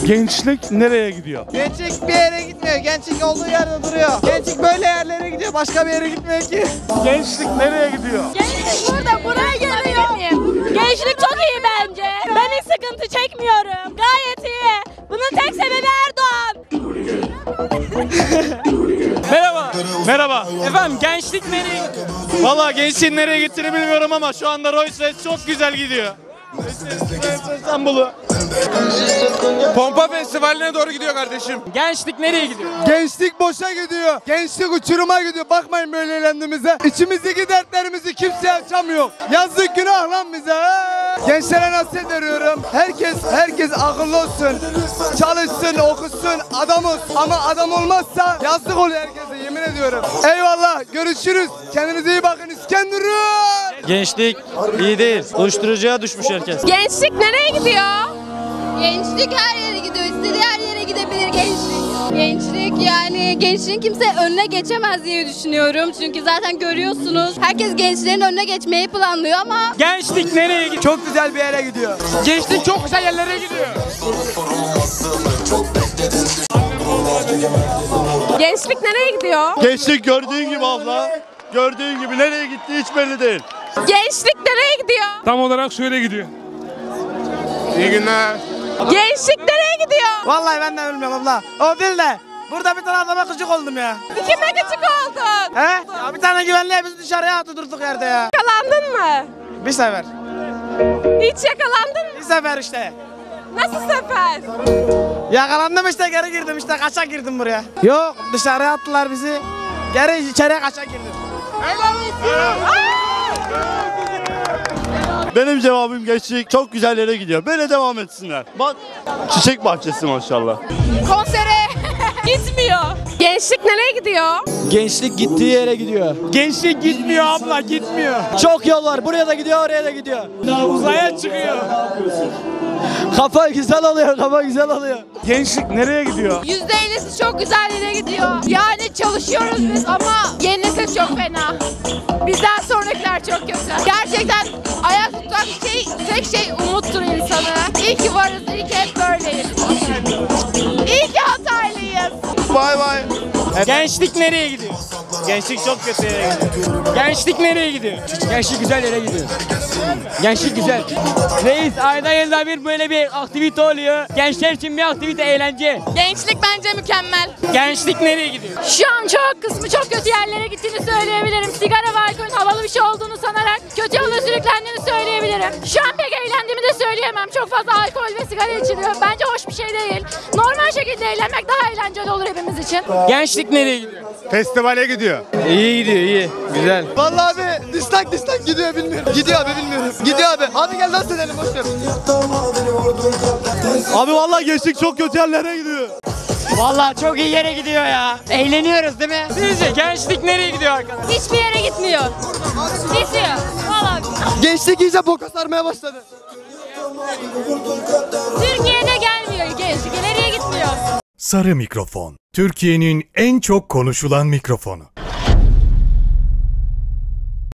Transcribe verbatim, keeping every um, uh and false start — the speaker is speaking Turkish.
Gençlik nereye gidiyor? Gençlik bir yere gitmiyor. Gençlik olduğu yerde duruyor. Gençlik böyle yerlere gidiyor. Başka bir yere gitmiyor ki. Gençlik nereye gidiyor? Gençlik burada, buraya geliyor. Gençlik çok iyi bence. Ben hiç sıkıntı çekmiyorum. Gayet iyi. Bunun tek sebebi Erdoğan. Merhaba. Merhaba. Efendim gençlik nereye gidiyor? Valla gençliğin nereye gittiğini bilmiyorum ama şu anda Rolls Royce çok güzel gidiyor. İstanbul'u. Pompa Festivali'ne doğru gidiyor kardeşim. Gençlik nereye gidiyor? Gençlik boşa gidiyor. Gençlik uçuruma gidiyor. Bakmayın böyle eğlendiğimize. İçimizdeki dertlerimizi kimseye açamıyor. Yazık günah lan bize. Gençlere nasihat veriyorum. Herkes herkes akıllı olsun. Çalışsın, okusun, adam olsun. Ama adam olmazsa yazık oluyor herkese, yemin ediyorum. Eyvallah. Görüşürüz. Kendinize iyi bakın. İskenderun. Gençlik iyi değil. Uyuşturucuya düşmüş herkes. Gençlik nereye gidiyor? Gençlik her yere gidiyor. İstediği her yere gidebilir gençlik. Gençlik yani gençliğin kimse önüne geçemez diye düşünüyorum. Çünkü zaten görüyorsunuz. Herkes gençlerin önüne geçmeyi planlıyor ama Gençlik nereye gidiyor? Çok güzel bir yere gidiyor. Gençlik çok güzel yerlere gidiyor. gençlik nereye gidiyor? Gençlik gördüğün gibi abla. Gördüğün gibi nereye gittiği hiç belli değil. Gençlik nereye gidiyor? Tam olarak şöyle gidiyor. İyi günler. Gençlik nereye gidiyor? Vallahi ben de bilmiyorum abla. O değil de. Burada bir tane adama gıcık oldum ya. Kime gıcık oldun? He? Ya bir tane güvenliğe bizi dışarıya attı durduk yerde ya. Yakalandın mı? Bir sefer. Hiç yakalandın mı? Bir sefer işte. Nasıl sefer? Yakalandım işte, geri girdim işte, kaçak girdim buraya. Yok, dışarıya attılar bizi. Geri içeriye kaçak girdim. Benim cevabım gençlik çok güzel yere gidiyor. Böyle devam etsinler. Bak çiçek bahçesi maşallah. Konsere gitmiyor. Gençlik nereye gidiyor? Gençlik gittiği yere gidiyor. Gençlik gitmiyor abla, gitmiyor. Çok yol var, buraya da gidiyor, oraya da gidiyor. Uzaya çıkıyor. Kafa güzel oluyor, kafa güzel oluyor. Gençlik nereye gidiyor? yüzde ellisi çok güzel yere gidiyor. Yani çalışıyoruz biz ama yeni nesil çok fena. Bizden sonrakiler çok kötü. Gerçekten ayak tutan şey, tek şey umuttur insanı. İyi ki varız, iyi ki hep böyleyiz. İyi ki Hataylıyız. Bay bay. Gençlik nereye gidiyor? Gençlik çok kötü yere gidiyor. Gençlik nereye gidiyor? Gençlik güzel yere gidiyor. Gençlik güzel. Reis ayda yılda bir böyle bir aktivite oluyor. Gençler için bir aktivite, eğlence. Gençlik bence mükemmel. Gençlik nereye gidiyor? Şu an çok kısmı çok kötü yerlere gittiğini söyleyebilirim. Sigara ve alkolün havalı bir şey olduğunu sanarak kötü yola sürüklendiğini söyleyebilirim. Şu an pek eğlendiğimi de söyleyemem. Çok fazla alkol ve sigara içiliyor. Bence hoş bir şey değil. Normal şekilde eğlenmek daha eğlenceli olur hepimiz için. Gençlik nereye gidiyor? Festivale gidiyor. İyi gidiyor, iyi. Güzel. Vallahi abi dislak dislak gidiyor bilmiyorum. Gidiyor abi bilmiyorum. Gidiyor abi. Hadi gel dans edelim boş ver. Abi vallahi gençlik çok kötü yerlere gidiyor. Vallahi çok iyi yere gidiyor ya. Eğleniyoruz değil mi? Sizce gençlik nereye gidiyor arkadaşlar? Hiçbir yere gitmiyor. Gitmiyor. Vallahi. Gençlik iyice boka sarmaya başladı. Türkiye'de gelmiyor gençlik. Nereye gitmiyor? Sarı mikrofon. Türkiye'nin en çok konuşulan mikrofonu.